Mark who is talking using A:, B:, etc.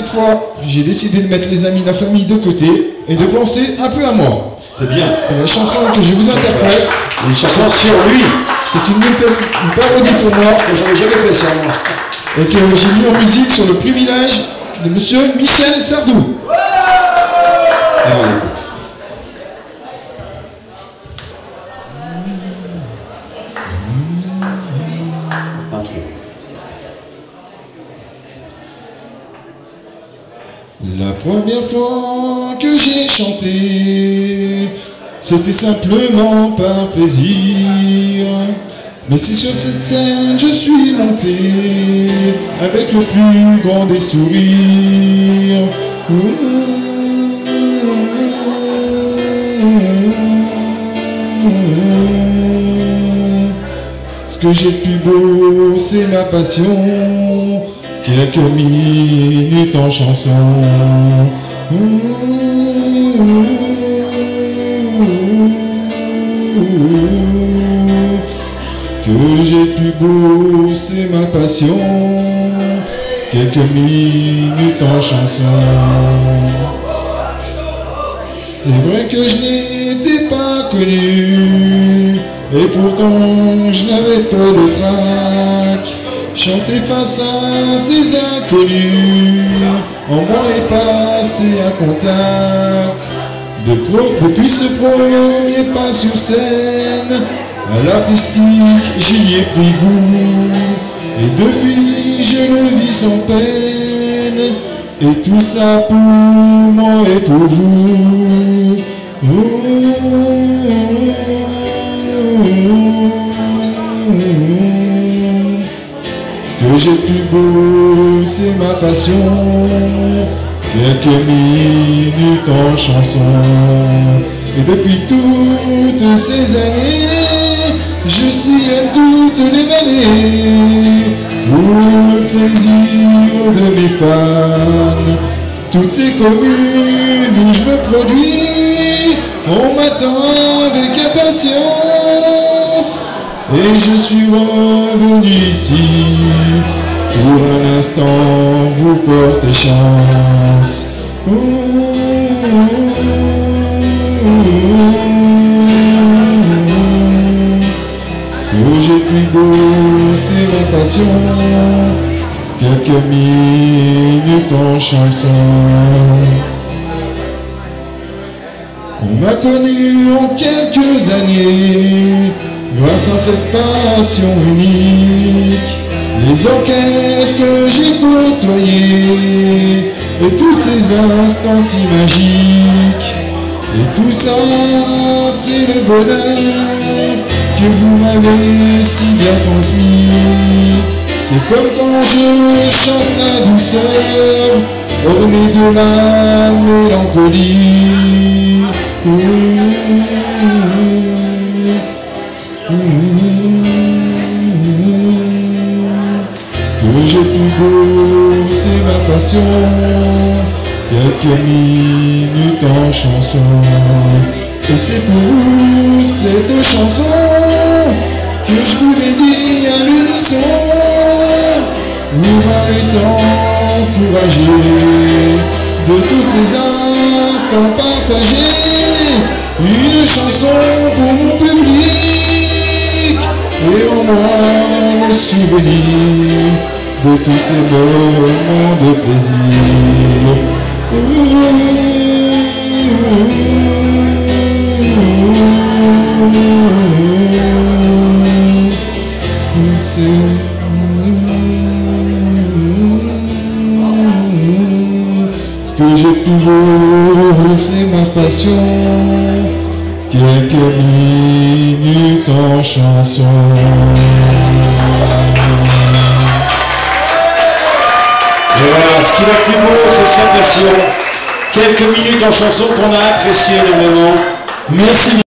A: fois, j'ai décidé de mettre les amis, la famille de côté et de penser un peu à moi.
B: C'est bien.
A: Et la chanson que je vous interprète,
B: Une chanson sur lui.
A: c'est une parodie pour moi
B: Que j'avais jamais fait sur moi.
A: et que j'ai mis en musique sur le privilège de monsieur Michel Sardou.
B: Et on écoute. Intro.
A: La première fois que j'ai chanté, c'était simplement par plaisir. Mais si sur cette scène je suis monté avec le plus grand des sourires. Ce que j'ai de plus beau, c'est ma passion. Quelques minutes en chanson. Ce que j'ai de plus beau, c'est ma passion. Quelques minutes en chanson. C'est vrai que je n'étais pas connu, et pourtant je n'avais pas de trac. Chanter face à ces inconnus, en moi est passé un contact. Depuis ce premier pas sur scène, à l'artistique j'y ai pris goût. Et depuis je le vis sans peine, et tout ça pour moi et pour vous. Ce que j'ai de plus beau, c'est ma passion. Quelques minutes en chanson. Et depuis toutes ces années, je sillonne toutes les vallées pour le plaisir de mes fans. Toutes ces communes où je me produis, on m'attend avec impatience. Et je suis revenu ici pour un instant vous porter chance. Ce que j'ai de plus beau, c'est ma passion. Quelques minutes en chanson. On m'a connu en quelques années grâce à cette passion unique. Les orchestres que j'ai côtoyés et tous ces instants si magiques. Et tout ça, c'est le bonheur que vous m'avez si bien transmis. C'est comme quand je chante la douceur, ornée de la mélancolie. Ce que j'ai de plus beau, c'est ma passion. Quelques minutes en chanson. Et c'est pour vous, cette chanson, que je vous l'ai dit à l'unisson. Vous m'avez tant encouragé de tous ces instants partagés. Une chanson pour mon public et au moins le souvenir de tous ces moments de plaisir. Ce que j'ai de plus beau, c'est ma passion. Quelques minutes en chanson.
B: Et voilà, ce qui va plus beau, c'est cette version. Quelques minutes en chanson qu'on a apprécié énormément.
A: Merci.